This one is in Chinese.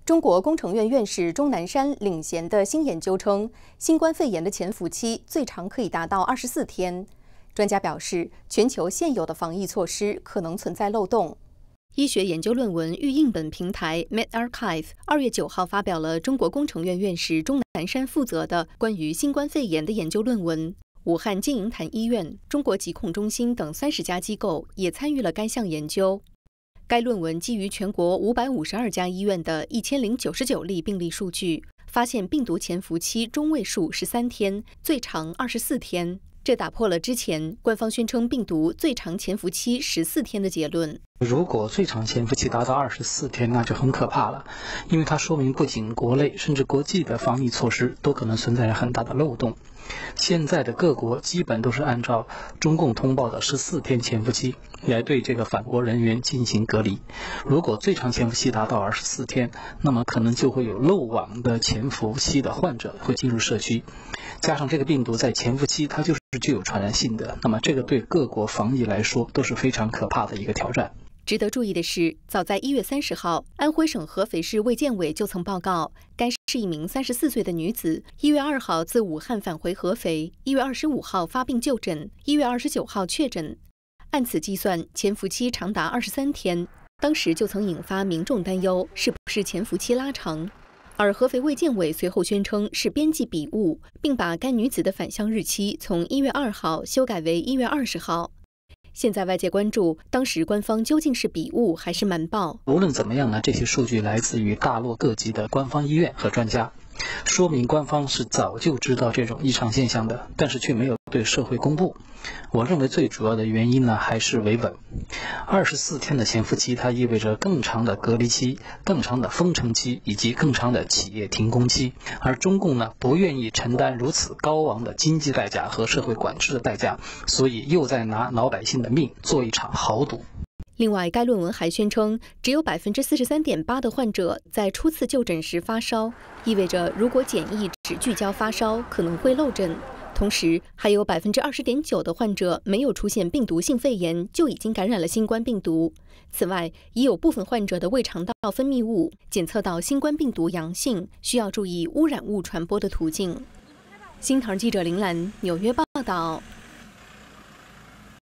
中国工程院院士钟南山领衔的新研究称，新冠肺炎的潜伏期最长可以达到24天。专家表示，全球现有的防疫措施可能存在漏洞。医学研究论文预印本平台 medRxiv 2月9号发表了中国工程院院士钟南山负责的关于新冠肺炎的研究论文。武汉金银潭医院、中国疾控中心等30家机构也参与了该项研究。该论文基于全国552家医院的1099例病例数据，发现病毒潜伏期中位数13天，最长24天。这打破了之前官方宣称病毒最长潜伏期14天的结论。 如果最长潜伏期达到24天，那就很可怕了，因为它说明不仅国内甚至国际的防疫措施都可能存在很大的漏洞。现在的各国基本都是按照中共通报的14天潜伏期来对这个返国人员进行隔离。如果最长潜伏期达到24天，那么可能就会有漏网的潜伏期的患者会进入社区，加上这个病毒在潜伏期它就是具有传染性的，那么这个对各国防疫来说都是非常可怕的一个挑战。 值得注意的是，早在1月30号，安徽省合肥市卫健委就曾报告，该是一名34岁的女子，1月2号自武汉返回合肥，1月25号发病就诊，1月29号确诊。按此计算，潜伏期长达23天。当时就曾引发民众担忧，是不是潜伏期拉长？而合肥卫健委随后宣称是编辑笔误，并把该女子的返乡日期从1月2号修改为1月20号。现在外界关注，当时官方究竟是笔误还是瞒报？ 无论怎么样呢，这些数据来自于大陆各级的官方医院和专家，说明官方是早就知道这种异常现象的，但是却没有对社会公布。我认为最主要的原因呢，还是维稳。24天的潜伏期，它意味着更长的隔离期、更长的封城期以及更长的企业停工期，而中共呢，不愿意承担如此高昂的经济代价和社会管制的代价，所以又在拿老百姓的命做一场豪赌。 另外，该论文还宣称，只有43.8%的患者在初次就诊时发烧，意味着如果检疫只聚焦发烧，可能会漏诊。同时，还有20.9%的患者没有出现病毒性肺炎就已经感染了新冠病毒。此外，已有部分患者的胃肠道分泌物检测到新冠病毒阳性，需要注意污染物传播的途径。新唐记者林兰，纽约报道。